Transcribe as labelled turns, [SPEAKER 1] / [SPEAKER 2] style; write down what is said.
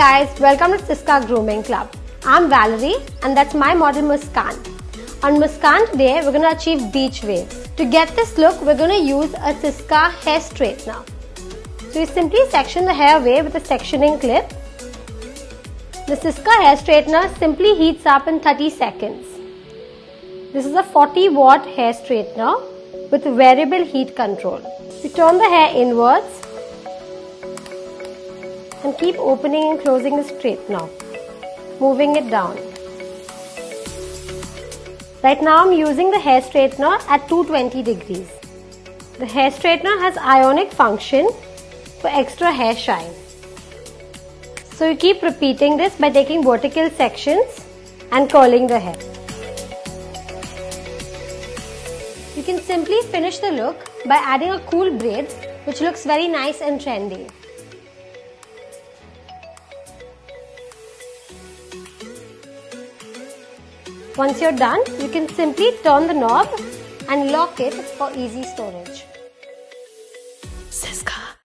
[SPEAKER 1] guys, welcome to Siska Grooming Club. I'm Valerie and that's my model Muskan. On Muskan today, we're going to achieve beach waves. To get this look, we're going to use a Siska hair straightener. So you simply section the hair away with a sectioning clip. The Siska hair straightener simply heats up in 30 seconds. This is a 40-watt hair straightener with variable heat control. You turn the hair inwards and keep opening and closing the straightener, moving it down. Right now I'm using the hair straightener at 220 degrees. The hair straightener has ionic function for extra hair shine. So you keep repeating this by taking vertical sections and curling the hair. You can simply finish the look by adding a cool braid which looks very nice and trendy. Once you're done, you can simply turn the knob and lock it for easy storage.